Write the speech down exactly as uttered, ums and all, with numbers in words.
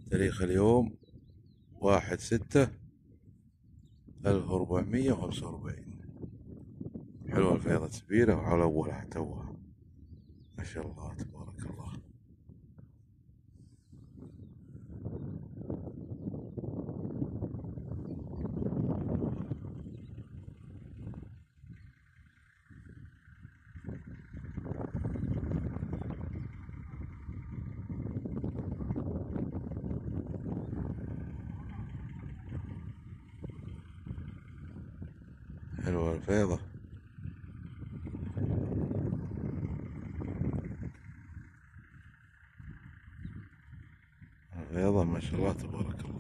تاريخ اليوم واحد ستة ألف وأربعمية وخمسة وأربعين. حلوة الفيضة كبيرة وعلى أولها توها، ما شاء الله تبارك الله. حلوة الفيضة. الفيضة ما شاء الله تبارك الله.